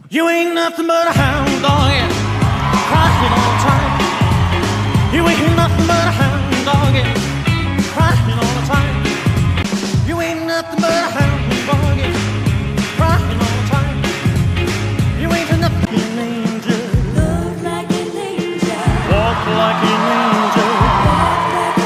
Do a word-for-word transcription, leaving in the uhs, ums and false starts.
You ain't nothing but a hound dog, yeah.